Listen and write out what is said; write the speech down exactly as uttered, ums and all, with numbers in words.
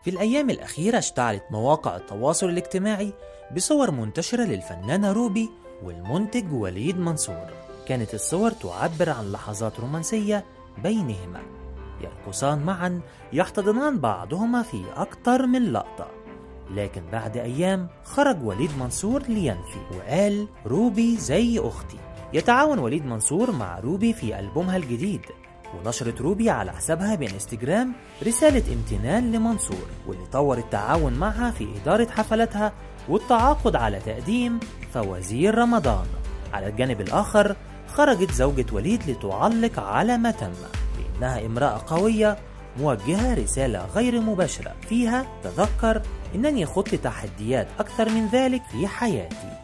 في الأيام الأخيرة اشتعلت مواقع التواصل الاجتماعي بصور منتشرة للفنانة روبي والمنتج وليد منصور. كانت الصور تعبر عن لحظات رومانسية بينهما، يرقصان معا يحتضنان بعضهما في أكثر من لقطة. لكن بعد أيام خرج وليد منصور لينفي وقال روبي زي أختي. يتعاون وليد منصور مع روبي في ألبومها الجديد، ونشرت روبي على حسابها بإنستجرام رسالة امتنان لمنصور، واللي طور التعاون معها في إدارة حفلاتها والتعاقد على تقديم فوازير رمضان. على الجانب الآخر خرجت زوجة وليد لتعلق على ما تم بأنها امرأة قوية، موجهة رسالة غير مباشرة فيها: تذكر أنني خضت تحديات أكثر من ذلك في حياتي.